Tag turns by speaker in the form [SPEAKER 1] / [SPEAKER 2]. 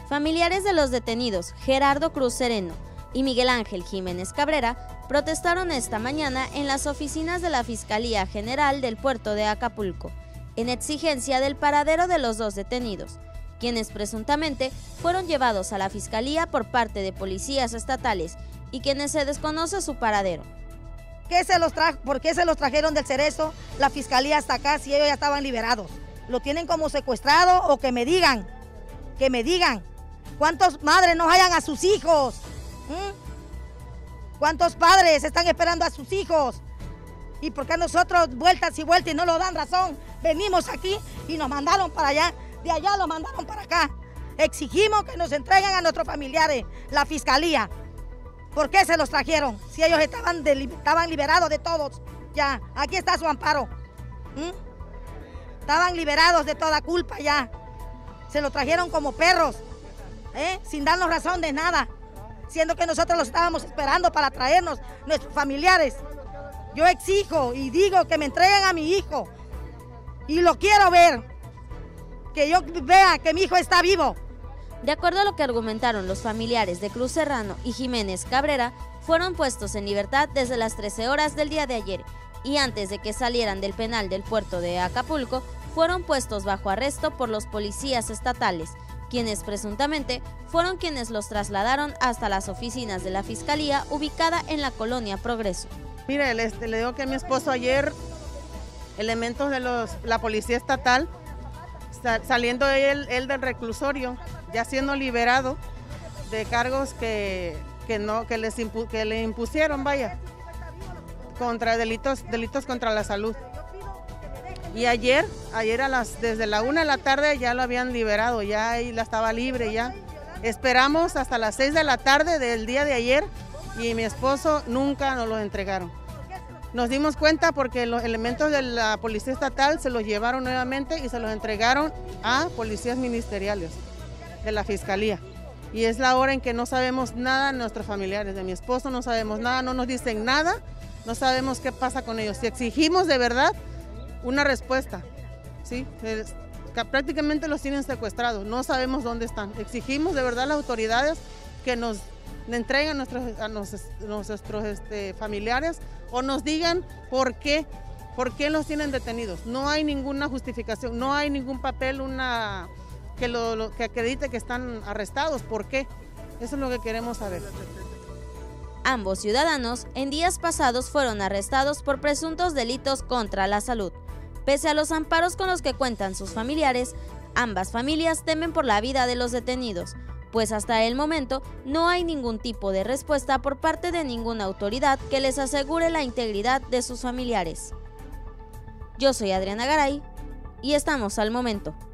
[SPEAKER 1] Familiares de los detenidos Gerardo Cruz Sereno y Miguel Ángel Jiménez Cabrera protestaron esta mañana en las oficinas de la Fiscalía General del Puerto de Acapulco, en exigencia del paradero de los dos detenidos, quienes presuntamente fueron llevados a la Fiscalía por parte de policías estatales y quienes se desconoce su paradero.
[SPEAKER 2] ¿Por qué se los trajeron del Cerezo la Fiscalía hasta acá si ellos ya estaban liberados? ¿Lo tienen como secuestrado o que me digan? ¿Cuántas madres no hallan a sus hijos? ¿Cuántos padres están esperando a sus hijos? ¿Y por qué nosotros vueltas y vueltas y no lo dan razón? Venimos aquí y nos mandaron para allá, de allá los mandaron para acá. Exigimos que nos entreguen a nuestros familiares, la Fiscalía. ¿Por qué se los trajeron? Si ellos estaban liberados de todos. Ya, aquí está su amparo. Estaban liberados de toda culpa ya. Se los trajeron como perros, sin darnos razón de nada, siendo que nosotros los estábamos esperando para traernos nuestros familiares. Yo exijo y digo que me entreguen a mi hijo y lo quiero ver, que yo vea que mi hijo está vivo.
[SPEAKER 1] De acuerdo a lo que argumentaron los familiares de Cruz Serrano y Jiménez Cabrera, fueron puestos en libertad desde las 13 horas del día de ayer y antes de que salieran del penal del puerto de Acapulco, fueron puestos bajo arresto por los policías estatales, quienes presuntamente fueron quienes los trasladaron hasta las oficinas de la Fiscalía ubicada en la colonia Progreso.
[SPEAKER 3] Mire, le digo que mi esposo ayer, elementos de la policía estatal, saliendo él del reclusorio, ya siendo liberado de cargos que le impusieron, vaya, contra delitos contra la salud. Y ayer desde la 1 de la tarde ya lo habían liberado, ya estaba libre ya. Esperamos hasta las 6 de la tarde del día de ayer y mi esposo nunca nos lo entregaron. Nos dimos cuenta porque los elementos de la policía estatal se los llevaron nuevamente y se los entregaron a policías ministeriales de la Fiscalía. Y es la hora en que no sabemos nada de nuestros familiares, de mi esposo no sabemos nada, no nos dicen nada, no sabemos qué pasa con ellos. Si exigimos de verdad una respuesta, ¿sí? Prácticamente los tienen secuestrados, no sabemos dónde están. Exigimos de verdad a las autoridades que nos entreguen a nuestros familiares o nos digan por qué los tienen detenidos. No hay ninguna justificación, no hay ningún papel que acredite que están arrestados. ¿Por qué? Eso es lo que queremos saber.
[SPEAKER 1] Ambos ciudadanos en días pasados fueron arrestados por presuntos delitos contra la salud. Pese a los amparos con los que cuentan sus familiares, ambas familias temen por la vida de los detenidos, pues hasta el momento no hay ningún tipo de respuesta por parte de ninguna autoridad que les asegure la integridad de sus familiares. Yo soy Adriana Garay y estamos al momento.